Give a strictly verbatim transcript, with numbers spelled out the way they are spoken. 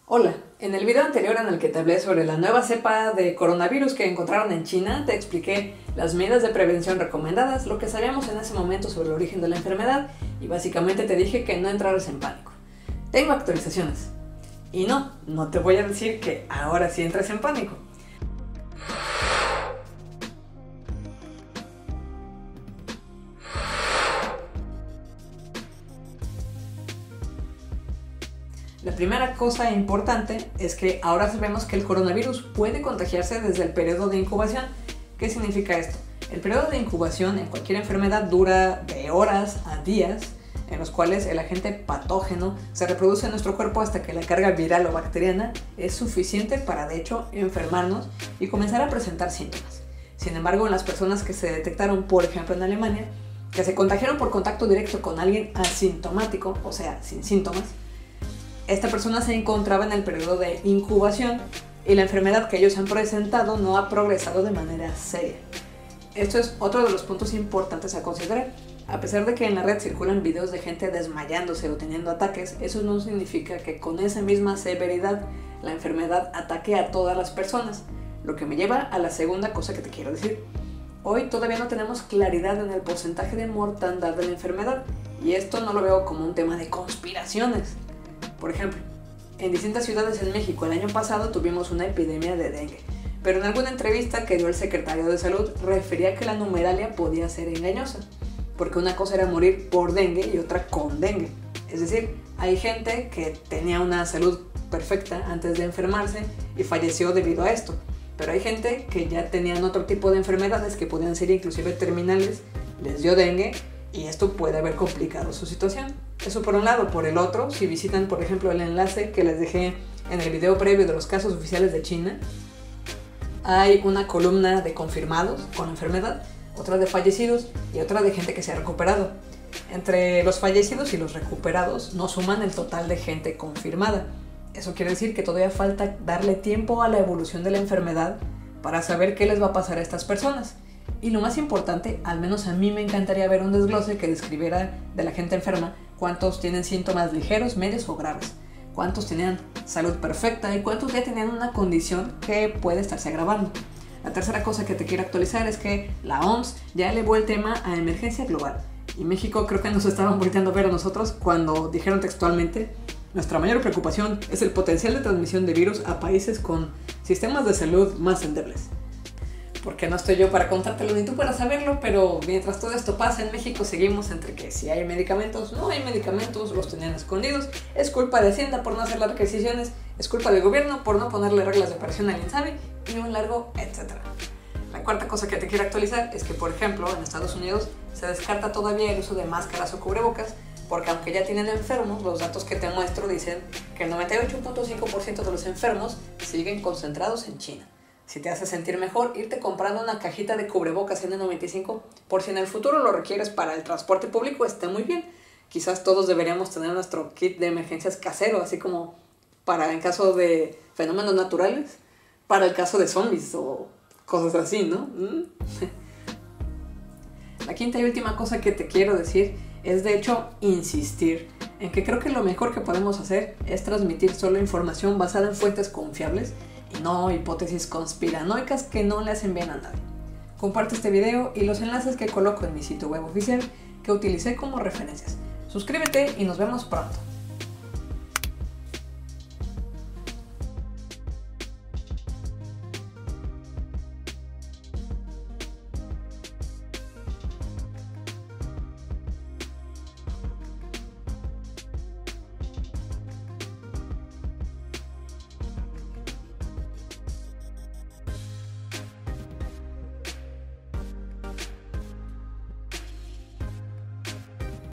Hola, en el video anterior en el que te hablé sobre la nueva cepa de coronavirus que encontraron en China, te expliqué las medidas de prevención recomendadas, lo que sabíamos en ese momento sobre el origen de la enfermedad y básicamente te dije que no entraras en pánico. Tengo actualizaciones. Y no, no te voy a decir que ahora sí entres en pánico. La primera cosa importante es que ahora sabemos que el coronavirus puede contagiarse desde el periodo de incubación. ¿Qué significa esto? El periodo de incubación en cualquier enfermedad dura de horas a días, en los cuales el agente patógeno se reproduce en nuestro cuerpo hasta que la carga viral o bacteriana es suficiente para, de hecho, enfermarnos y comenzar a presentar síntomas. Sin embargo, en las personas que se detectaron, por ejemplo en Alemania, que se contagiaron por contacto directo con alguien asintomático, o sea, sin síntomas, esta persona se encontraba en el periodo de incubación y la enfermedad que ellos han presentado no ha progresado de manera seria. Esto es otro de los puntos importantes a considerar. A pesar de que en la red circulan videos de gente desmayándose o teniendo ataques, eso no significa que con esa misma severidad la enfermedad ataque a todas las personas, lo que me lleva a la segunda cosa que te quiero decir. Hoy todavía no tenemos claridad en el porcentaje de mortandad de la enfermedad y esto no lo veo como un tema de conspiraciones. Por ejemplo, en distintas ciudades en México el año pasado tuvimos una epidemia de dengue, pero en alguna entrevista que dio el secretario de Salud refería que la numeralia podía ser engañosa, porque una cosa era morir por dengue y otra con dengue. Es decir, hay gente que tenía una salud perfecta antes de enfermarse y falleció debido a esto, pero hay gente que ya tenían otro tipo de enfermedades que podían ser inclusive terminales, les dio dengue y esto puede haber complicado su situación. Eso por un lado. Por el otro, si visitan por ejemplo el enlace que les dejé en el video previo de los casos oficiales de China, hay una columna de confirmados con enfermedad, otra de fallecidos y otra de gente que se ha recuperado. Entre los fallecidos y los recuperados no suman el total de gente confirmada. Eso quiere decir que todavía falta darle tiempo a la evolución de la enfermedad para saber qué les va a pasar a estas personas. Y lo más importante, al menos a mí me encantaría ver un desglose que describiera de la gente enferma cuántos tienen síntomas ligeros, medios o graves, cuántos tenían salud perfecta y cuántos ya tenían una condición que puede estarse agravando. La tercera cosa que te quiero actualizar es que la O M S ya elevó el tema a emergencia global y México creo que nos estaban volteando a ver a nosotros cuando dijeron textualmente: nuestra mayor preocupación es el potencial de transmisión de virus a países con sistemas de salud más endebles. Porque no estoy yo para contártelo ni tú para saberlo, pero mientras todo esto pasa en México seguimos entre que si hay medicamentos, no hay medicamentos, los tenían escondidos, es culpa de Hacienda por no hacer las requisiciones, es culpa del gobierno por no ponerle reglas de operación al INSABI y un largo etcétera. La cuarta cosa que te quiero actualizar es que, por ejemplo, en Estados Unidos se descarta todavía el uso de máscaras o cubrebocas porque aunque ya tienen enfermos, los datos que te muestro dicen que el noventa y ocho punto cinco por ciento de los enfermos siguen concentrados en China. Si te hace sentir mejor, irte comprando una cajita de cubrebocas N noventa y cinco por si en el futuro lo requieres para el transporte público, está muy bien. Quizás todos deberíamos tener nuestro kit de emergencias casero, así como para en caso de fenómenos naturales, para el caso de zombies o cosas así, ¿no? ¿Mm? La quinta y última cosa que te quiero decir es, de hecho, insistir en que creo que lo mejor que podemos hacer es transmitir solo información basada en fuentes confiables y no hipótesis conspiranoicas que no le hacen bien a nadie. Comparte este video y los enlaces que coloco en mi sitio web oficial que utilicé como referencias. Suscríbete y nos vemos pronto.